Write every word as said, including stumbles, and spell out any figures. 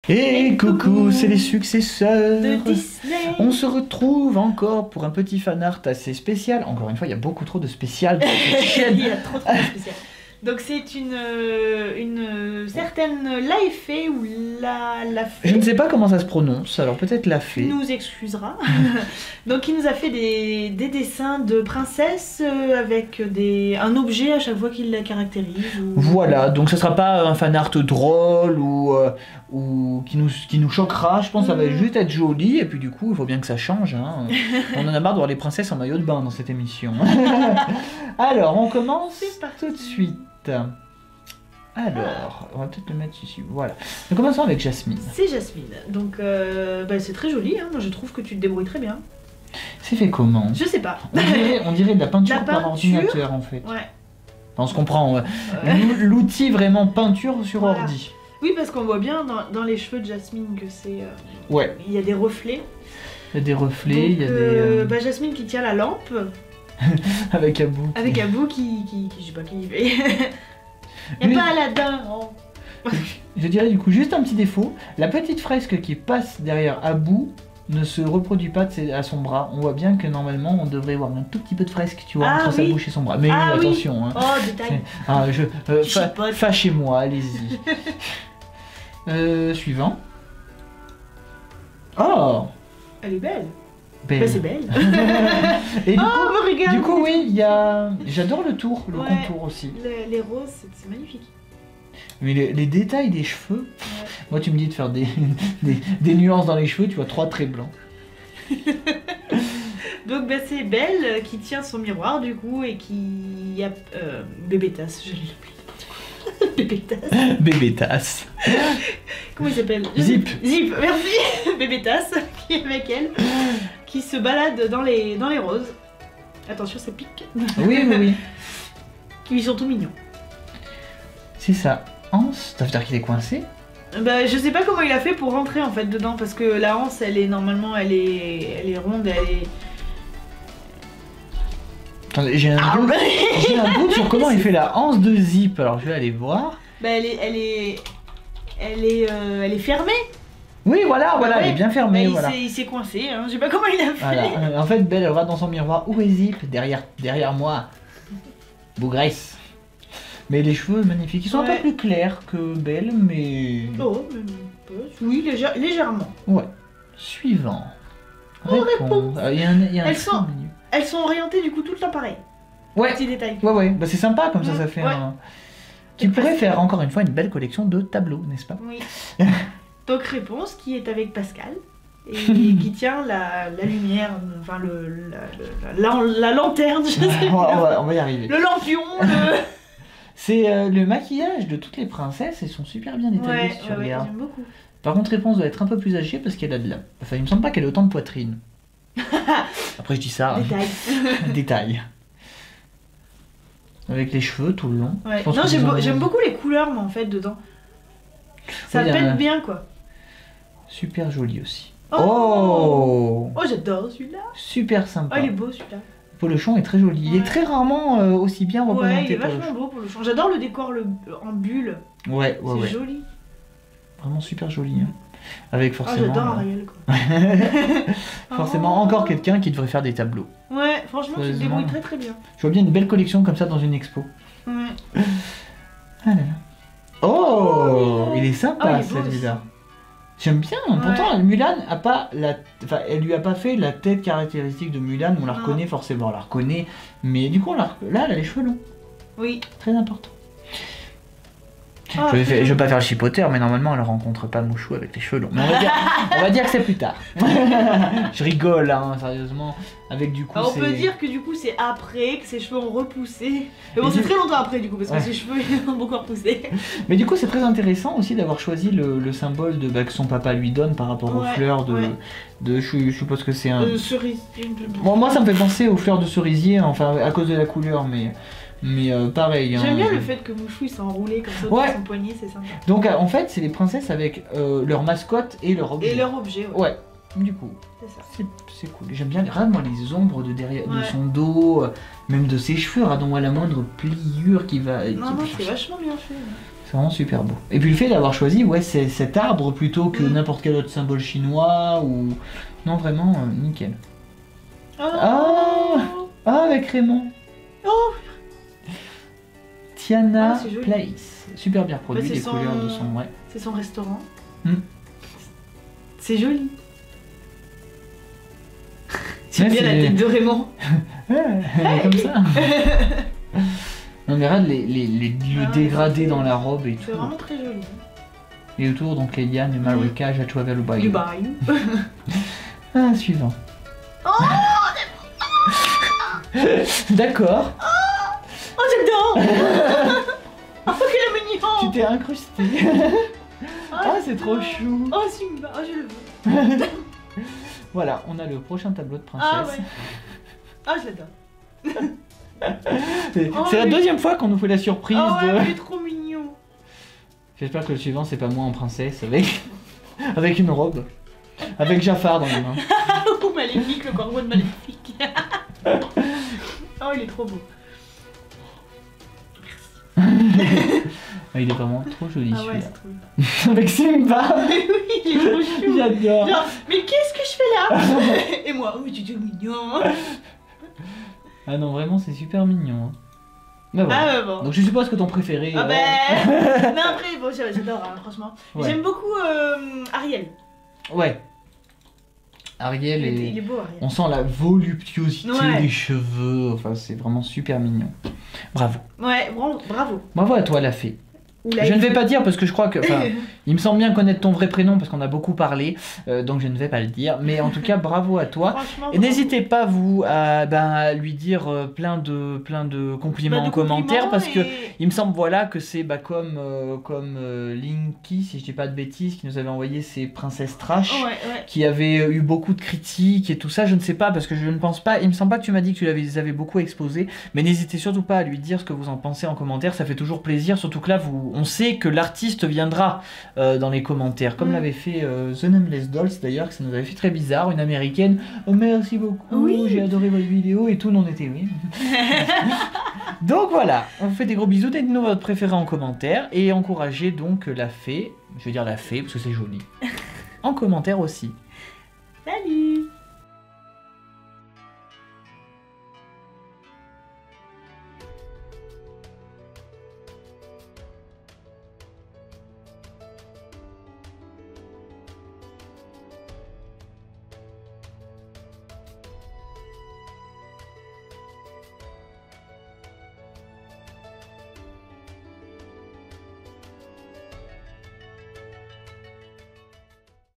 Et coucou, c'est les successeurs de Disney. On se retrouve encore pour un petit fanart assez spécial. Encore une fois, il y a beaucoup trop de spécial dans cette chaîne. Il y a trop trop de spécial. Donc c'est une, une certaine la fée ou la, la fée. Je ne sais pas comment ça se prononce, alors peut-être la fée. Qui nous excusera. Donc il nous a fait des, des dessins de princesses avec des, un objet à chaque fois qu'il la caractérise. Ou... Voilà, donc ce sera pas un fanart drôle ou, euh, ou qui, nous, qui nous choquera. Je pense que ça va Mm. juste être joli et puis du coup il faut bien que ça change. Hein. On en a marre de voir les princesses en maillot de bain dans cette émission. Alors on commence tout de suite. Alors, on va peut-être le mettre ici, voilà. Donc commençons avec Jasmine. C'est Jasmine, donc euh, bah, c'est très joli, hein. Moi je trouve que tu te débrouilles très bien. C'est fait comment? Je sais pas. On dirait, on dirait de la peinture, La par peinture, ordinateur en fait. Ouais. Enfin, on se comprend, euh, Ouais. l'ou- l'outil vraiment peinture sur Voilà. ordi. Oui, parce qu'on voit bien dans, dans les cheveux de Jasmine que c'est... euh, Ouais, il y a des reflets. il y a des reflets, il y a Donc, des... euh, euh, bah, Jasmine qui tient la lampe, avec Abou. avec Abou qui, qui, qui je sais pas qui y fait. Y a Oui. pas Aladdin. Oh. Je dirais du coup juste un petit défaut. La petite fresque qui passe derrière Abou ne se reproduit pas de ses- à son bras. On voit bien que normalement on devrait voir un tout petit peu de fresque, tu vois, Ah, entre sa oui. bouche et son bras. Mais Ah, oui. attention, hein. Oh, détail. Ah, je, euh, Tu fa- chipotes. fâchez-moi, allez-y. euh, suivant. Oh, Elle est belle. belle. Bah, c'est belle. Et du Oh, coup, mais regarde. du coup, oui, il y a. J'adore le tour, le Ouais. contour aussi. Les, les roses, c'est c'est magnifique. Mais les, les détails des cheveux. Ouais. Moi, tu me dis de faire des, des, des nuances dans les cheveux, tu vois trois traits blancs. Donc bah, c'est Belle euh, qui tient son miroir du coup et qui a euh, Bébé Tasse, je l'ai appelé. Bébé Tasse. Bébé tasse. Comment il s'appelle? Zip. Zip, merci. Bébé Tasse qui est avec elle, qui se balade dans les, dans les roses. Attention, ça pique. Oui, oui, oui. Qui sont tout mignons. C'est ça. Anse, ça veut dire qu'il est coincé? Bah, je sais pas comment il a fait pour rentrer en fait dedans parce que la hanse elle est normalement elle est, elle est ronde, elle est. Attendez, j'ai un, Ah, doute, bah, j'ai un doute sur comment il fait la anse de Zip. Alors, je vais aller voir. bah, elle est, elle est, elle est, euh, elle est fermée. Oui, voilà, voilà, Ouais. elle est bien Bah, fermée, il voilà. s'est- il s'est coincé, hein. Je sais pas comment il a fait. Voilà. Euh, En fait, Belle, elle regarde dans son miroir. Où est Zip? Derrière, derrière moi. Bougresse. Mais les cheveux magnifiques. Ils sont un Ouais. peu plus clairs que Belle, mais. Oh, mais un peu. Oui, légère- légèrement. Ouais. Suivant. Oh, Réponse. Ah, Il y a un, il y a un Elles faux sont- menu. Elles sont orientées du coup tout le temps pareil. Ouais. Petit détail. Ouais, ouais. Bah, c'est sympa comme ça, Mm, ça fait ouais. un. Qui Et pourrait Pascal. faire encore une fois une belle collection de tableaux, n'est-ce pas? Oui. Donc réponse qui est avec Pascal et qui tient la, la lumière, enfin le, la, la, la- la lanterne, je sais on, va, on pas. va- on va y arriver. Le lampion, le... C'est euh, le maquillage de toutes les princesses, elles sont super bien détaillées Ouais, si tu ouais, ouais, regardes. j'aime beaucoup. Par contre, Réponse doit être un peu plus âgée parce qu'elle a de la. Enfin, il me semble pas qu'elle ait autant de poitrine. Après, je dis ça. Détail. Détail. Avec les cheveux tout le long. Ouais. Je pense Non, que j'aime vous en beau- avez- j'aime beaucoup les couleurs, mais en fait, dedans. Ça Oui, il y a pète un- bien, quoi. Super joli aussi. Oh, Oh, Oh, j'adore celui-là. Super Oh, sympa. il est beau celui-là. Polochon est très joli. Il est Ouais. très rarement euh, aussi bien Ouais, il représenté. est vachement Polochon. beau pour le champ. J'adore le décor le... en bulle. Ouais, ouais, C'est ouais. joli. Vraiment super joli. hein. Avec Oh, forcément. j'adore euh, Ariel, quoi. forcément Oh. encore quelqu'un qui devrait faire des tableaux. Ouais, franchement, tu te Sérieusement. débrouilles très très bien. Je vois bien une belle collection comme ça dans une expo. Ouais. Ah là là. Oh, Oh, il est sympa oh, il est beau celui-là. J'aime bien. Pourtant, Mulan a pas la, enfin, elle lui a pas fait la tête caractéristique de Mulan. On la Non. reconnaît forcément, on la reconnaît. Mais du coup, on la... là, elle a les cheveux longs. Oui. Très important. Oh, Je vais, faire- je vais pas faire le chipoteur, mais normalement, elle rencontre pas Mouchou avec les cheveux longs. Mais on va dire, on va dire que c'est plus tard. Je rigole, hein, sérieusement. Avec du coup, Alors, on c'est- peut dire que du coup c'est après que ses cheveux ont repoussé. Mais bon, Et c'est du- très longtemps après du coup parce que Ouais. ses cheveux ils ont beaucoup repoussé. Mais du coup, c'est très intéressant aussi d'avoir choisi le, le symbole de, bah, que son papa lui donne par rapport aux Ouais, fleurs de. ouais. de je, je suppose que c'est un. Euh, cerise. Bon, moi, ça me fait penser aux fleurs de cerisier, enfin, à cause de la couleur, mais. Mais euh, pareil. hein. J'aime bien le fait que Mouchou il s'est enroulé comme ça autour Ouais. de son poignet, c'est sympa. Donc, euh, en fait, c'est les princesses avec euh, leur mascotte et leur objet. Et leur objet, ouais. Ouais, du coup. C'est ça. C'est c'est cool. J'aime bien, regarde moi les ombres de derrière, de Ouais. son dos, euh, même de ses cheveux. Regarde moi la moindre pliure qui va. qui- Non, non, c'est vachement bien fait. C'est vraiment super beau. Et puis le fait d'avoir choisi ouais, c'est cet arbre plutôt que Mm. n'importe quel autre symbole chinois ou... Non, vraiment, euh, nickel. Oh, Ah Ah, avec Raymond. Oh. Tiana Ah, c'est joli. Place. Super bien produit, Bah, c'est les son- couleurs de son... Ouais. C'est son restaurant. Mm. C'est joli. J'aime Ouais, bien la c'est- tête de Raymond. Ouais, comme ça. On verra les, les, les- le Ah, dégradé c'est- dans la robe et C'est tout. vraiment très joli. Et autour, donc Eliane et Marika, j'ai trouvé le bail. Du bayou. Ah, suivant. D'accord, Oh, j'adore. Oh, quel mignon. tu t'es incrusté. Ah, c'est trop j'adore. chou. Oh, Simba, oh, je le veux. Voilà, on a le prochain tableau de Ah, princesse. ouais. Ah, je l'adore. C'est Oh, c'est la oui. deuxième fois qu'on nous fait la surprise Oh, de... ouais, il est trop mignon. J'espère que le suivant, c'est pas moi en princesse avec... avec une robe. Avec Jafar dans les mains. Oh, Maléfique, le corbeau de Maléfique. Oh, il est trop beau. Ah, il est vraiment trop joli Ah, ouais, celui-là. c'est trop bien. Avec Simba. Mais oui, il est trop chou. J'adore. Genre, mais qu'est-ce que je fais là? Et moi, oh, mais tu es mignon. Ah non, vraiment, c'est super mignon. hein. Bah voilà. Ah, ouais, bon. Donc je suppose que ton préféré... Ah, euh, ben. Non, après, bon, j'adore, hein, franchement. Ouais. J'aime beaucoup euh, Ariel. Ouais. Ariel Il est, est... il est beau, Ariel. On sent la voluptuosité Ouais. des cheveux, enfin c'est vraiment super mignon. Bravo. Ouais, bravo. bravo. Bravo à toi la fée. Ou la Je ne vais fée. pas dire parce que je crois que... enfin, il me semble bien connaître ton vrai prénom parce qu'on a beaucoup parlé, euh, donc je ne vais pas le dire. Mais en tout cas, bravo à toi. Franchement, Et n'hésitez pas vous à, ben, à lui dire euh, plein de, plein de compliments Bah, de en commentaire compliments parce que et- il me semble voilà que c'est bah, comme, euh, comme euh, Linky, si je dis pas de bêtises, qui nous avait envoyé ses princesses trash. Ouais, ouais. Qui avait eu beaucoup de critiques et tout ça, je ne sais pas parce que je ne pense pas, il me semble pas que tu m'as dit que tu les avais beaucoup exposés, mais n'hésitez surtout pas à lui dire ce que vous en pensez en commentaire, ça fait toujours plaisir, surtout que là vous, on sait que l'artiste viendra euh, dans les commentaires, comme Mm. l'avait fait euh, The Nameless Dolls d'ailleurs, que ça nous avait fait très bizarre, une américaine, oh merci beaucoup, Oui. j'ai adoré votre vidéo et tout, non on était oui. Donc voilà, on vous fait des gros bisous, dites-nous votre préféré en commentaire et encouragez donc la fée, je vais dire la fée parce que c'est joli, en commentaire aussi. Salut.